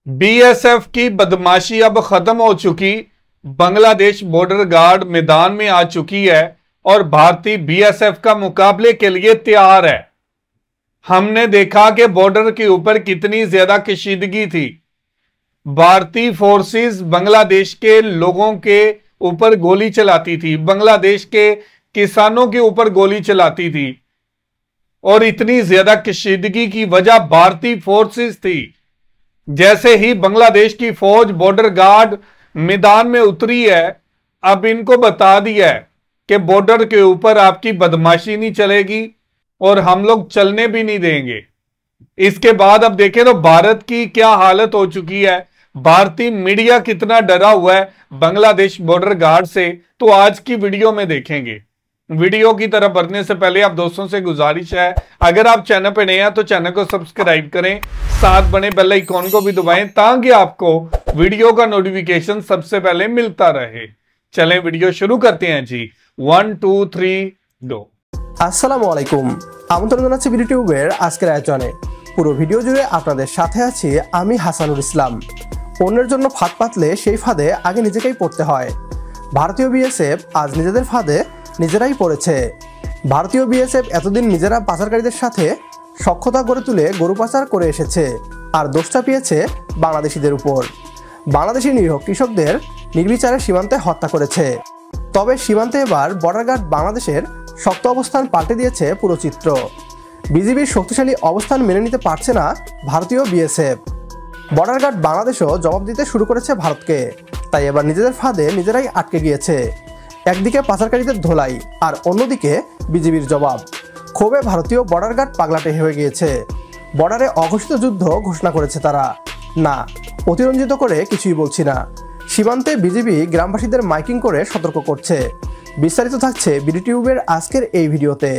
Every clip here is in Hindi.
बीएसएफ की बदमाशी अब खत्म हो चुकी। बांग्लादेश बॉर्डर गार्ड मैदान में आ चुकी है और भारतीय बीएसएफ का मुकाबले के लिए तैयार है। हमने देखा कि बॉर्डर के ऊपर कितनी ज्यादा कशीदगी थी। भारतीय फोर्सेस बांग्लादेश के लोगों के ऊपर गोली चलाती थी, बांग्लादेश के किसानों के ऊपर गोली चलाती थी और इतनी ज्यादा कशीदगी की वजह भारतीय फोर्सेस थी। जैसे ही बांग्लादेश की फौज बॉर्डर गार्ड मैदान में उतरी है, अब इनको बता दिया है कि बॉर्डर के ऊपर आपकी बदमाशी नहीं चलेगी और हम लोग चलने भी नहीं देंगे। इसके बाद अब देखें तो भारत की क्या हालत हो चुकी है, भारतीय मीडिया कितना डरा हुआ है बांग्लादेश बॉर्डर गार्ड से, तो आज की वीडियो में देखेंगे। वीडियो की तरफ बढ़ने से पहले आप दोस्तों से गुजारिश है, अगर आप चैनल पर नए हैं तो चैनल को सब्सक्राइब करें, साथ बने बेल आइकॉन को भी दबाएं ताकि आपको वीडियो का नोटिफिकेशन सबसे पहले मिलता रहे। चलें वीडियो शुरू करते हैं जी। 1 2 3 गो। আসসালামু আলাইকুম, আমন্ত্রণ জানাচ্ছি বিডিটিউবের আজকের আয়োজনে। পুরো ভিডিও জুড়ে আপনাদের সাথে আছি আমি হাসানুল ইসলাম। অন্যের জন্য ফাঁদ পাতলে সেই ফাঁদে আগে নিজেকেই পড়তে হয়। ভারতীয় বিএসএফ আজ নিজেদের ফাঁদে নিজেরাই পড়েছে। ভারতীয় বিএসএফ এতদিন নিজেরা পাচারকারীদের সাথে সখ্যতা গড়ে তুলে গরু পাচার করে এসেছে, আর দোষটা পেয়েছে বাংলাদেশিদের উপর। বাংলাদেশি নিরীহ কৃষকদের নির্বিচারে সীমান্তে হত্যা করেছে। তবে সীমান্তে এবার বর্ডার গার্ড বাংলাদেশের শক্ত অবস্থান পাল্টে দিয়েছে পুরো চিত্র। বিজিবির শক্তিশালী অবস্থান মেনে নিতে পারছে না ভারতীয় বিএসএফ। বর্ডার গার্ড বাংলাদেশও জবাব দিতে শুরু করেছে ভারতকে, তাই এবার নিজেদের ফাঁদে নিজেরাই আটকে গিয়েছে। একদিকে পাচারকারীদের ধোলাই আর অন্যদিকে বিজিবির জবাব। ক্ষোভে ভারতীয় বর্ডার গার্ড পাগলাটে হয়ে গিয়েছে। বর্ডারে অঘোষিত যুদ্ধ ঘোষণা করেছে তারা। না, অতিরঞ্জিত করে কিছুই বলছি না। সীমান্তে বিজিবি গ্রামবাসীদের মাইকিং করে সতর্ক করছে। বিস্তারিত থাকছে বিডিটিউবের আজকের এই ভিডিওতে।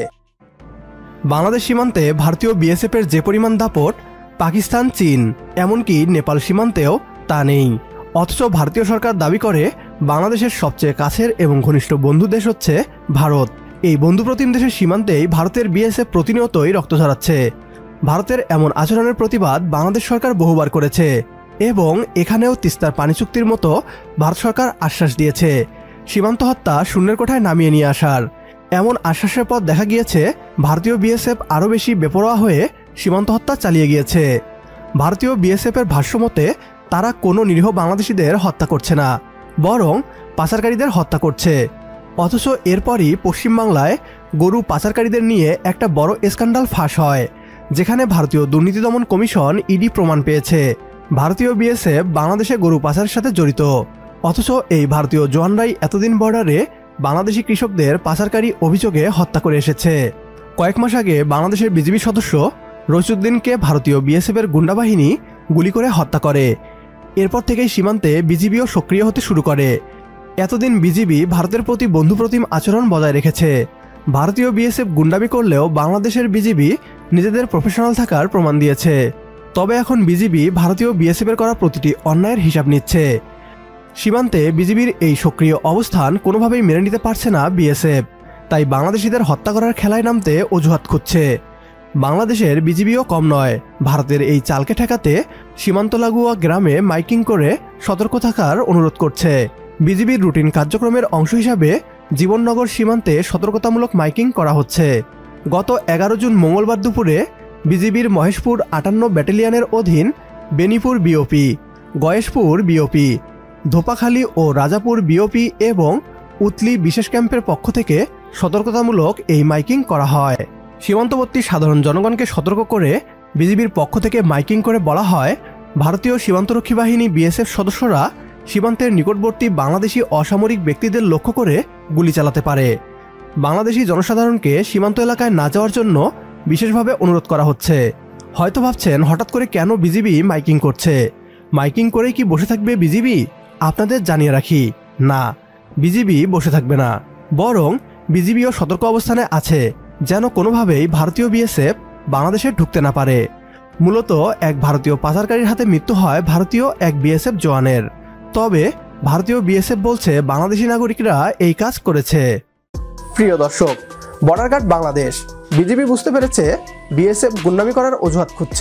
বাংলাদেশ সীমান্তে ভারতীয় বিএসএফের যে পরিমাণ দাপট, পাকিস্তান, চীন, এমনকি নেপাল সীমান্তেও তা নেই। অথচ ভারতীয় সরকার দাবি করে বাংলাদেশের সবচেয়ে কাছের এবং ঘনিষ্ঠ বন্ধু দেশ হচ্ছে ভারত। এই বন্ধুপ্রতিম দেশের সীমান্তেই ভারতের বিএসএফ প্রতিনিয়তই রক্ত ঝরাচ্ছে। ভারতের এমন আচরণের প্রতিবাদ বাংলাদেশ সরকার বহুবার করেছে এবং এখানেও তিস্তার পানি চুক্তির মতো ভারত সরকার আশ্বাস দিয়েছে সীমান্ত হত্যা শূন্যের কোঠায় নামিয়ে নিয়ে আসার। এমন আশ্বাসের পর দেখা গিয়েছে ভারতীয় বিএসএফ আরও বেশি বেপরোয়া হয়ে সীমান্ত হত্যা চালিয়ে গিয়েছে। ভারতীয় বিএসএফের ভাষ্যমতে তারা কোনো নিরীহ বাংলাদেশিদের হত্যা করছে না, বরং পাচারকারীদের হত্যা করছে। অথচ এরপরই পশ্চিমবাংলায় গরু পাচারকারীদের নিয়ে একটা বড় স্ক্যান্ডাল ফাঁস হয়, যেখানে ভারতীয় দুর্নীতি দমন কমিশন ইডি প্রমাণ পেয়েছে ভারতীয় বিএসএফ বাংলাদেশে গরু পাচারের সাথে জড়িত। অথচ এই ভারতীয় জওয়ানরাই এতদিন বর্ডারে বাংলাদেশি কৃষকদের পাচারকারী অভিযোগে হত্যা করে এসেছে। কয়েক মাস আগে বাংলাদেশের বিজিবি সদস্য রইসুদ্দিনকে ভারতীয় বিএসএফের গুন্ডা বাহিনী গুলি করে হত্যা করে। এরপর থেকেই সীমান্তে বিজিবিও সক্রিয় হতে শুরু করে। এতদিন বিজিবি ভারতের প্রতি বন্ধুপ্রতিম আচরণ বজায় রেখেছে। ভারতীয় বিএসএফ গুন্ডামি করলেও বাংলাদেশের বিজিবি নিজেদের প্রফেশনাল থাকার প্রমাণ দিয়েছে। তবে এখন বিজিবি ভারতীয় বিএসএফের করা প্রতিটি অন্যায়ের হিসাব নিচ্ছে। সীমান্তে বিজিবির এই সক্রিয় অবস্থান কোনোভাবেই মেনে নিতে পারছে না বিএসএফ, তাই বাংলাদেশিদের হত্যা করার খেলায় নামতে অজুহাত খুঁজছে। বাংলাদেশের বিজিবিও কম নয়। ভারতের এই চালকে ঠেকাতে সীমান্ত লাগোয়া গ্রামে মাইকিং করে সতর্ক থাকার অনুরোধ করছে। বিজিবির রুটিন কার্যক্রমের অংশ হিসাবে জীবননগর সীমান্তে সতর্কতামূলক মাইকিং করা হচ্ছে। গত 11 জুন মঙ্গলবার দুপুরে বিজিবির মহেশপুর 58 ব্যাটালিয়নের অধীন বেনিপুর বিওপি, গয়েশপুর বিওপি, ধোপাখালী ও রাজাপুর বিওপি এবং উতলি বিশেষ ক্যাম্পের পক্ষ থেকে সতর্কতামূলক এই মাইকিং করা হয়। সীমান্তবর্তী সাধারণ জনগণকে সতর্ক করে বিজিবির পক্ষ থেকে মাইকিং করে বলা হয়, ভারতীয় সীমান্তরক্ষী বাহিনী বিএসএফ সদস্যরা সীমান্তের নিকটবর্তী বাংলাদেশি অসামরিক ব্যক্তিদের লক্ষ্য করে গুলি চালাতে পারে। বাংলাদেশি জনসাধারণকে সীমান্ত এলাকায় না যাওয়ার জন্য বিশেষভাবে অনুরোধ করা হচ্ছে। হয়তো ভাবছেন হঠাৎ করে কেন বিজিবি মাইকিং করছে, মাইকিং করেই কি বসে থাকবে বিজিবি? আপনাদের জানিয়ে রাখি, না, বিজিবি বসে থাকবে না, বরং বিজিবিও সতর্ক অবস্থানে আছে যেন কোনোভাবেই ভারতীয় বিএসএফ বাংলাদেশে ঢুকতে না পারে। মূলত এক ভারতীয় পাচারকারীর হাতে মৃত্যু হয় ভারতীয় এক বিএসএফ জওয়ানের। তবে ভারতীয় বিএসএফ বলছে বাংলাদেশি নাগরিকরা এই কাজ করেছে। প্রিয় দর্শক, বর্ডার গার্ড বাংলাদেশ, বিজিবি বুঝতে পেরেছে বিএসএফ গুন্ডামি করার অজুহাত খুঁজছে।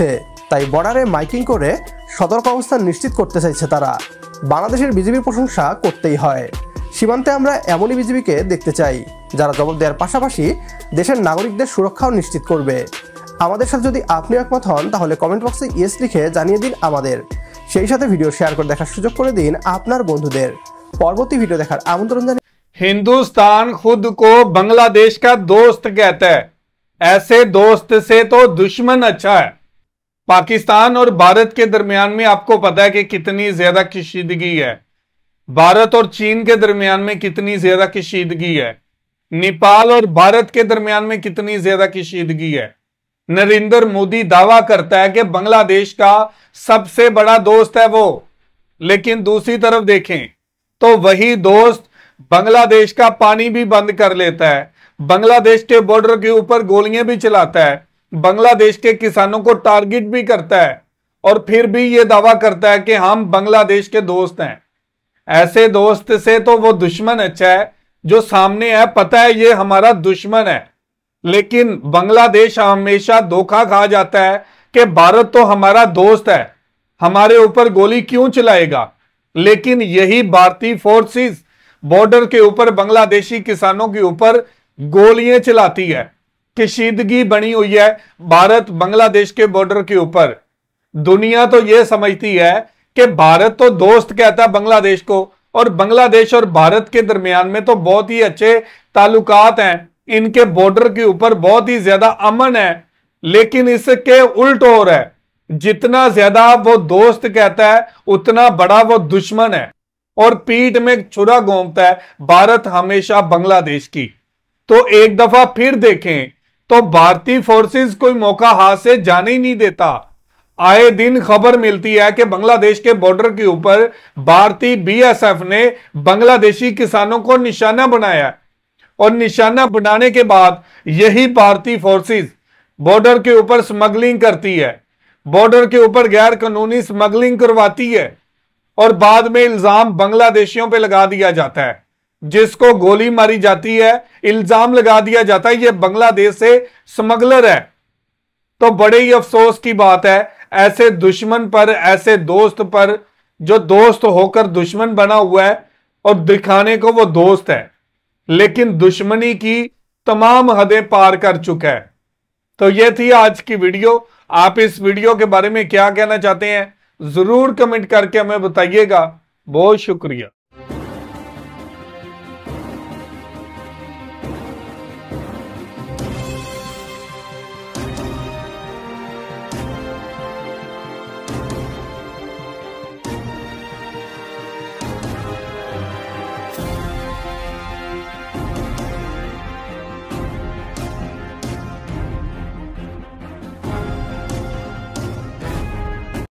তাই বর্ডারে মাইকিং করে সতর্ক অবস্থান নিশ্চিত করতে চাইছে তারা। বাংলাদেশের বিজিবির প্রশংসা করতেই হয়। সীমান্তে আমরা এমনই বিজিবিকে দেখতে চাই যারা জবাব দেওয়ার পাশাপাশি দেশের নাগরিকদের সুরক্ষাও নিশ্চিত করবে। আমাদের সাথে যদি আপনি একমত হন তাহলে কমেন্ট বক্সে ইয়েস লিখে জানিয়ে দিন আমাদের। সেই সাথে ভিডিও শেয়ার করে দেখার সুযোগ করে দিন আপনার বন্ধুদের। পরবর্তী ভিডিও দেখার আমন্ত্রণ জানিয়ে। हिंदुस्तान खुद को बांग्लादेश का दोस्त कहता है, ऐसे दोस्त से तो दुश्मन अच्छा है। पाकिस्तान और भारत के दरमियान में आपको पता है कि कितनी ज्यादा कशीदगी है। भारत और चीन के दरमियान में कितनी ज्यादा कशीदगी है। नेपाल और भारत के दरमियान में कितनी ज्यादा कशीदगी है। नरेंद्र मोदी दावा करता है कि बांग्लादेश का सबसे बड़ा दोस्त है वो, लेकिन दूसरी तरफ देखें तो वही दोस्त बांग्लादेश का पानी भी बंद कर लेता है, बांग्लादेश के बॉर्डर के ऊपर गोलियां भी चलाता है, बांग्लादेश के किसानों को टारगेट भी करता है और फिर भी ये दावा करता है कि हम बांग्लादेश के दोस्त हैं। ऐसे दोस्त से तो वो दुश्मन अच्छा है जो सामने है, पता है ये हमारा दुश्मन है, लेकिन बांग्लादेश हमेशा धोखा खा जाता है कि भारत तो हमारा दोस्त है, हमारे ऊपर गोली क्यों चलाएगा। लेकिन यही भारतीय फोर्सेस बॉर्डर के ऊपर बांग्लादेशी किसानों के ऊपर गोलियां चलाती है। कशीदगी बनी हुई है भारत बांग्लादेश के बॉर्डर के ऊपर। दुनिया तो यह समझती है कि भारत तो दोस्त कहता है बांग्लादेश को, और बांग्लादेश और भारत के दरमियान में तो बहुत ही अच्छे ताल्लुकात हैं, इनके बॉर्डर के ऊपर बहुत ही ज्यादा अमन है। लेकिन इसके उल्ट हो रहा है, जितना ज्यादा वो दोस्त कहता है उतना बड़ा वो दुश्मन है और पीठ में छुरा घोंपता है भारत हमेशा बांग्लादेश की। तो एक दफा फिर देखें तो भारतीय फोर्सेस कोई मौका हाथ से जाने ही नहीं देता। आए दिन खबर मिलती है कि बांग्लादेश के बॉर्डर के ऊपर भारतीय बीएसएफ ने बांग्लादेशी किसानों को निशाना बनाया, और निशाना बनाने के बाद यही भारतीय फोर्सेस बॉर्डर के ऊपर स्मगलिंग करती है, बॉर्डर के ऊपर गैर कानूनी स्मगलिंग करवाती है, और बाद में इल्जाम बांग्लादेशियों पे लगा दिया जाता है। जिसको गोली मारी जाती है इल्जाम लगा दिया जाता है ये बांग्लादेश से स्मगलर है। तो बड़े ही अफसोस की बात है ऐसे दुश्मन पर, ऐसे दोस्त पर जो दोस्त होकर दुश्मन बना हुआ है और दिखाने को वो दोस्त है, लेकिन दुश्मनी की तमाम हदें पार कर चुका है। तो ये थी आज की वीडियो। आप इस वीडियो के बारे में क्या कहना चाहते हैं जरूर कमेंट करके हमें बताइएगा। बहुत शुक्रिया।